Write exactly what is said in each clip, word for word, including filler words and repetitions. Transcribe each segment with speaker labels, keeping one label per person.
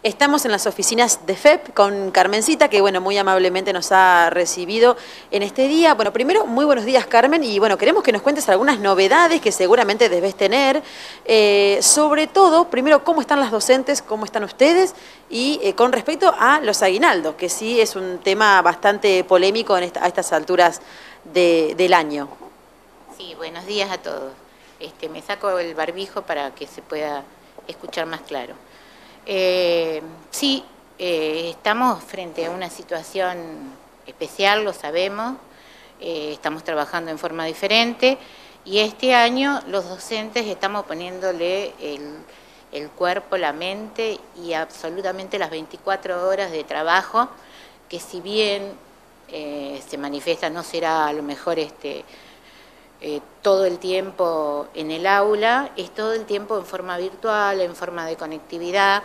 Speaker 1: Estamos en las oficinas de F E P con Carmencita, que bueno, muy amablemente nos ha recibido en este día. Bueno, primero, muy buenos días, Carmen, y bueno, queremos que nos cuentes algunas novedades que seguramente debes tener. Eh, sobre todo, primero, cómo están las docentes, cómo están ustedes, y eh, con respecto a los aguinaldos, que sí es un tema bastante polémico en esta, a estas alturas de, del año.
Speaker 2: Sí, buenos días a todos. Este, me saco el barbijo para que se pueda escuchar más claro. Eh, sí, eh, estamos frente a una situación especial, lo sabemos, eh, estamos trabajando en forma diferente y este año los docentes estamos poniéndole el, el cuerpo, la mente y absolutamente las veinticuatro horas de trabajo, que si bien eh, se manifiesta, no será a lo mejor este, eh, todo el tiempo en el aula, es todo el tiempo en forma virtual, en forma de conectividad.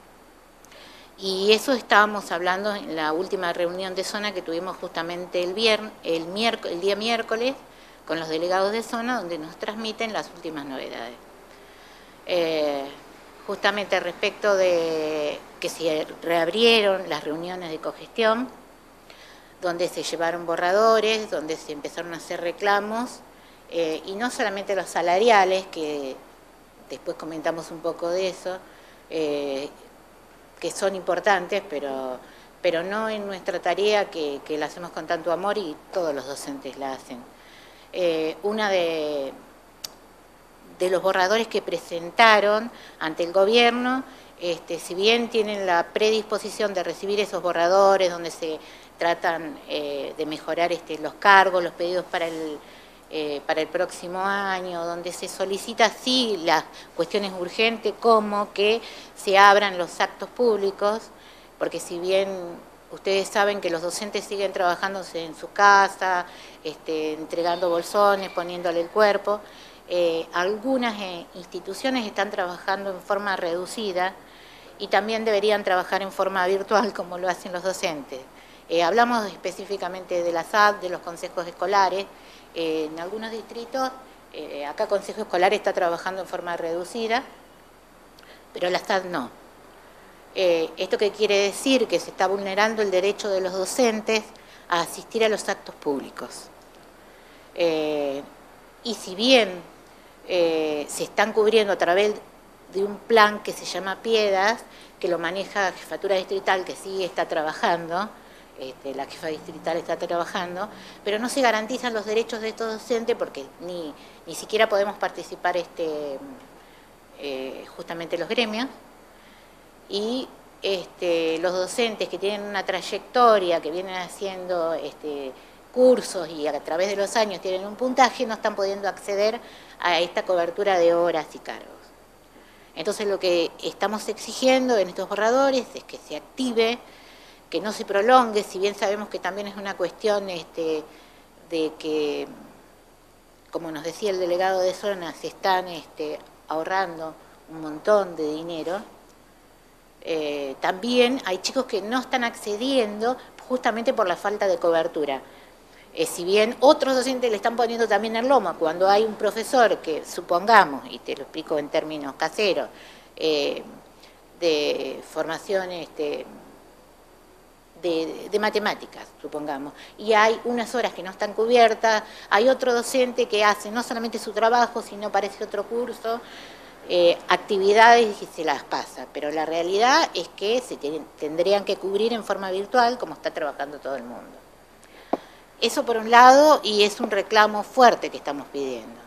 Speaker 2: Y eso estábamos hablando en la última reunión de zona que tuvimos justamente el, viernes, el, el día miércoles con los delegados de zona, donde nos transmiten las últimas novedades. Eh, justamente respecto de que se reabrieron las reuniones de cogestión, donde se llevaron borradores, donde se empezaron a hacer reclamos, eh, y no solamente los salariales, que después comentamos un poco de eso, eh, que son importantes, pero, pero no en nuestra tarea que, que la hacemos con tanto amor y todos los docentes la hacen. Eh, una de, de los borradores que presentaron ante el gobierno, este, si bien tienen la predisposición de recibir esos borradores donde se tratan eh, de mejorar este, los cargos, los pedidos para el, eh, para el próximo año, donde se solicita sí las cuestiones urgentes como que se abran los actos públicos, porque si bien ustedes saben que los docentes siguen trabajándose en su casa, este, entregando bolsones, poniéndole el cuerpo, eh, algunas eh, instituciones están trabajando en forma reducida y también deberían trabajar en forma virtual como lo hacen los docentes. Eh, hablamos específicamente de la S A D, de los consejos escolares. Eh, en algunos distritos, eh, acá Consejo Escolar está trabajando en forma reducida, pero la S A D no. Eh, ¿Esto qué quiere decir? Que se está vulnerando el derecho de los docentes a asistir a los actos públicos. Eh, y si bien eh, se están cubriendo a través de un plan que se llama Piedas, que lo maneja Jefatura Distrital, que sí está trabajando, Este, la jefa distrital está trabajando, pero no se garantizan los derechos de estos docentes porque ni, ni siquiera podemos participar este, eh, justamente los gremios, y este, los docentes que tienen una trayectoria, que vienen haciendo este, cursos y a través de los años tienen un puntaje, no están pudiendo acceder a esta cobertura de horas y cargos. Entonces lo que estamos exigiendo en estos borradores es que se active, que no se prolongue, si bien sabemos que también es una cuestión este, de que, como nos decía el delegado de zona, se están este, ahorrando un montón de dinero. Eh, también hay chicos que no están accediendo justamente por la falta de cobertura. Eh, si bien otros docentes le están poniendo también el lomo, cuando hay un profesor que, supongamos, y te lo explico en términos caseros, eh, de formación este, De, de matemáticas, supongamos, y hay unas horas que no están cubiertas, hay otro docente que hace no solamente su trabajo, sino parece otro curso, eh, actividades y se las pasa, pero la realidad es que se tienen, tendrían que cubrir en forma virtual como está trabajando todo el mundo. Eso por un lado, y es un reclamo fuerte que estamos pidiendo.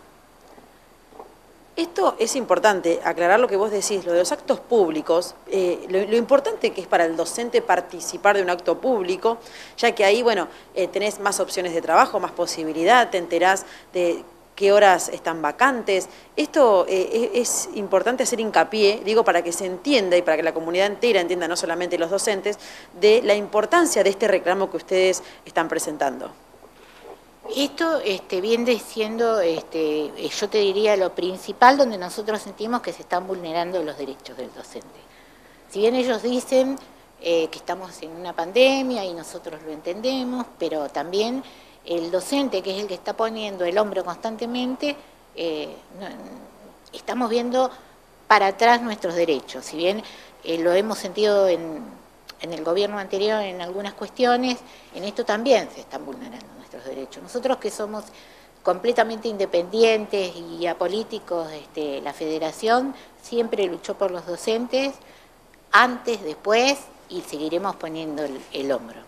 Speaker 1: Esto es importante, aclarar lo que vos decís, lo de los actos públicos, eh, lo, lo importante que es para el docente participar de un acto público, ya que ahí, bueno, eh, tenés más opciones de trabajo, más posibilidad, te enterás de qué horas están vacantes. Esto eh, es, es importante hacer hincapié, digo, para que se entienda y para que la comunidad entera entienda, no solamente los docentes, de la importancia de este reclamo que ustedes están presentando.
Speaker 2: Esto este, viene siendo, este, yo te diría, lo principal donde nosotros sentimos que se están vulnerando los derechos del docente. Si bien ellos dicen eh, que estamos en una pandemia y nosotros lo entendemos, pero también el docente, que es el que está poniendo el hombro constantemente, eh, no, estamos viendo para atrás nuestros derechos. Si bien eh, lo hemos sentido en, en el gobierno anterior en algunas cuestiones, en esto también se están vulnerando nuestros derechos. Nosotros que somos completamente independientes y apolíticos, este, la Federación siempre luchó por los docentes, antes, después, y seguiremos poniendo el, el hombro.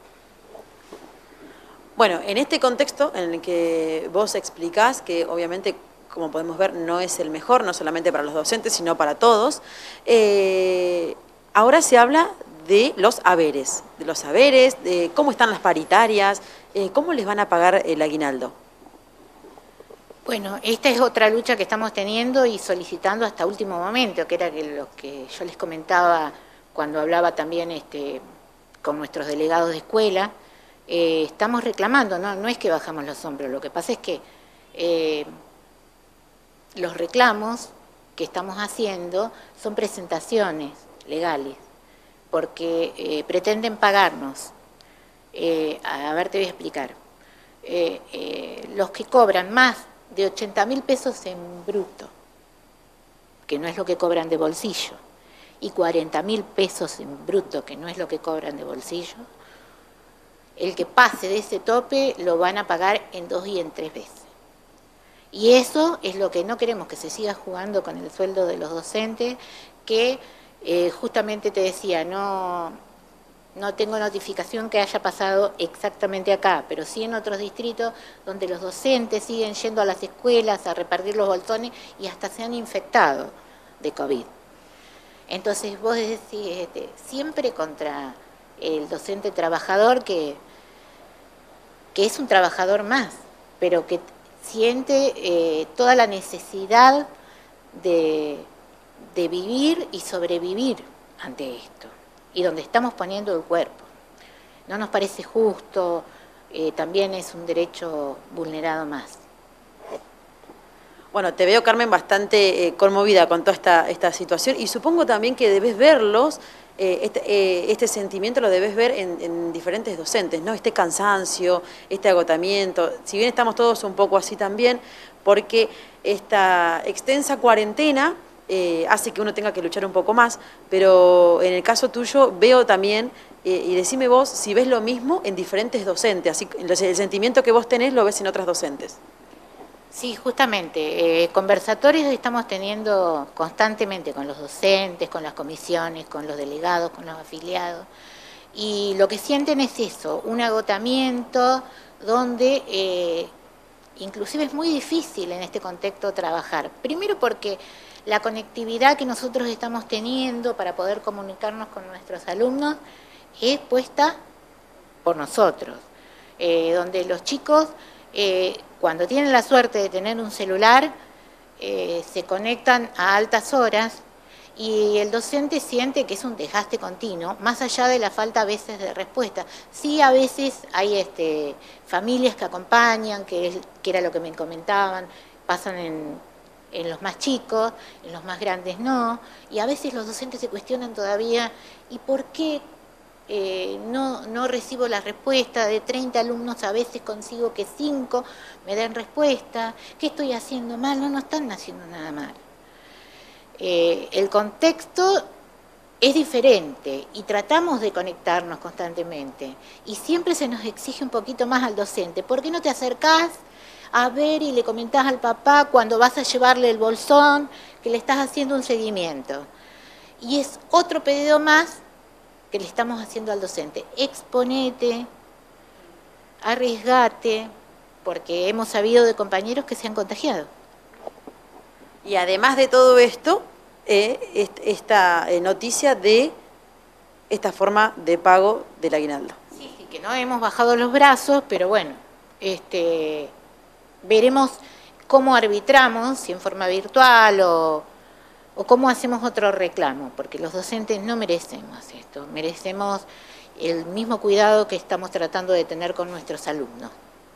Speaker 1: Bueno, en este contexto en el que vos explicás que obviamente, como podemos ver, no es el mejor, no solamente para los docentes, sino para todos, eh, ahora se habla de los haberes, de los haberes, de cómo están las paritarias, eh, cómo les van a pagar el aguinaldo.
Speaker 2: Bueno, esta es otra lucha que estamos teniendo y solicitando hasta último momento, que era lo que yo les comentaba cuando hablaba también este, con nuestros delegados de escuela. Eh, estamos reclamando, ¿no? No es que bajamos los hombros, lo que pasa es que eh, los reclamos que estamos haciendo son presentaciones legales, porque eh, pretenden pagarnos. Eh, a ver, te voy a explicar. Eh, eh, los que cobran más de ochenta mil pesos en bruto, que no es lo que cobran de bolsillo, y cuarenta mil pesos en bruto, que no es lo que cobran de bolsillo, el que pase de ese tope lo van a pagar en dos y en tres veces. Y eso es lo que no queremos, que se siga jugando con el sueldo de los docentes, que eh, justamente te decía, no, no tengo notificación que haya pasado exactamente acá, pero sí en otros distritos donde los docentes siguen yendo a las escuelas a repartir los bolsones y hasta se han infectado de COVID. Entonces vos decís, este, siempre contra el docente trabajador que, que es un trabajador más, pero que siente eh, toda la necesidad de, de vivir y sobrevivir ante esto, y donde estamos poniendo el cuerpo. No nos parece justo, eh, también es un derecho vulnerado más.
Speaker 1: Bueno, te veo, Carmen, bastante eh, conmovida con toda esta, esta situación, y supongo también que debes verlos, eh, este, eh, este sentimiento lo debes ver en, en diferentes docentes, ¿no? Este cansancio, este agotamiento, si bien estamos todos un poco así también, porque esta extensa cuarentena eh, hace que uno tenga que luchar un poco más, pero en el caso tuyo veo también, eh, y decime vos si ves lo mismo en diferentes docentes, así el sentimiento que vos tenés lo ves en otras docentes.
Speaker 2: Sí, justamente, eh, conversatorios estamos teniendo constantemente con los docentes, con las comisiones, con los delegados, con los afiliados, y lo que sienten es eso, un agotamiento donde eh, inclusive es muy difícil en este contexto trabajar. Primero porque la conectividad que nosotros estamos teniendo para poder comunicarnos con nuestros alumnos es puesta por nosotros, eh, donde los chicos... Eh, cuando tienen la suerte de tener un celular, eh, se conectan a altas horas y el docente siente que es un desgaste continuo, más allá de la falta a veces de respuesta. Sí, a veces hay este, familias que acompañan, que, es, que era lo que me comentaban, pasan en, en los más chicos, en los más grandes no, y a veces los docentes se cuestionan todavía, ¿y por qué? Eh, no, no recibo la respuesta, de treinta alumnos a veces consigo que cinco me den respuesta, ¿qué estoy haciendo mal? No, no están haciendo nada mal. Eh, el contexto es diferente y tratamos de conectarnos constantemente y siempre se nos exige un poquito más al docente. ¿Por qué no te acercás a ver y le comentás al papá cuando vas a llevarle el bolsón que le estás haciendo un seguimiento? Y es otro pedido más que le estamos haciendo al docente. Exponete, arriesgate, porque hemos sabido de compañeros que se han contagiado.
Speaker 1: Y además de todo esto, eh, esta noticia de esta forma de pago del aguinaldo.
Speaker 2: Sí, sí, que no hemos bajado los brazos, pero bueno, este, veremos cómo arbitramos, si en forma virtual o... o cómo hacemos otro reclamo, porque los docentes no merecemos esto, merecemos el mismo cuidado que estamos tratando de tener con nuestros alumnos.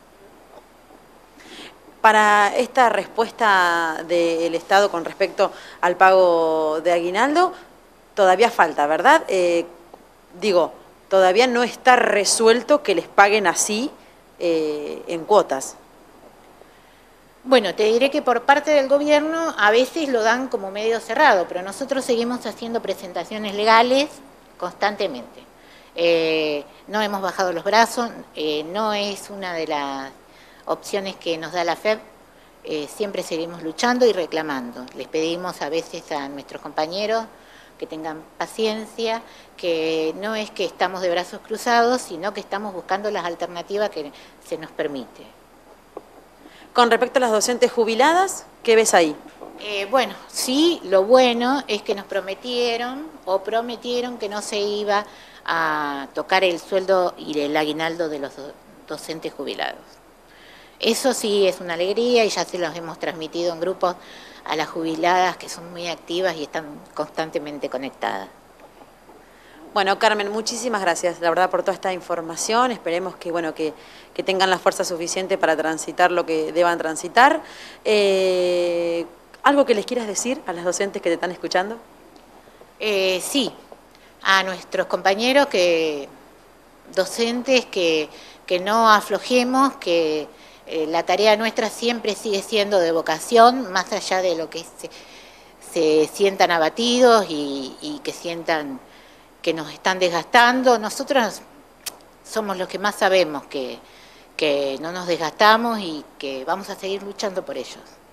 Speaker 1: Para esta respuesta del Estado con respecto al pago de aguinaldo, todavía falta, ¿verdad? Eh, digo, todavía no está resuelto que les paguen así eh, en cuotas.
Speaker 2: Bueno, te diré que por parte del gobierno a veces lo dan como medio cerrado, pero nosotros seguimos haciendo presentaciones legales constantemente. Eh, no hemos bajado los brazos, eh, no es una de las opciones que nos da la F E P, eh, siempre seguimos luchando y reclamando. Les pedimos a veces a nuestros compañeros que tengan paciencia, que no es que estamos de brazos cruzados, sino que estamos buscando las alternativas que se nos permite.
Speaker 1: Con respecto a las docentes jubiladas, ¿qué ves ahí?
Speaker 2: Eh, bueno, sí, lo bueno es que nos prometieron o prometieron que no se iba a tocar el sueldo y el aguinaldo de los docentes jubilados. Eso sí es una alegría y ya se los hemos transmitido en grupos a las jubiladas que son muy activas y están constantemente conectadas.
Speaker 1: Bueno, Carmen, muchísimas gracias, la verdad, por toda esta información. Esperemos que, bueno, que, que tengan la fuerza suficiente para transitar lo que deban transitar. Eh, ¿Algo que les quieras decir a las docentes que te están escuchando?
Speaker 2: Eh, sí, a nuestros compañeros que docentes que, que no aflojemos, que eh, la tarea nuestra siempre sigue siendo de vocación, más allá de lo que se, se sientan abatidos y, y que sientan que nos están desgastando. Nosotros somos los que más sabemos que, que no nos desgastamos y que vamos a seguir luchando por ellos.